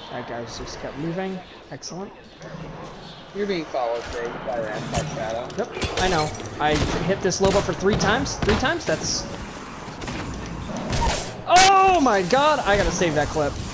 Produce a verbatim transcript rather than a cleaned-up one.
That guy just kept moving. Excellent. You're being followed, Jay, by that by Shadow. Yep, I know. I hit this Loba for three times. Three times? That's... Oh my god! I gotta save that clip.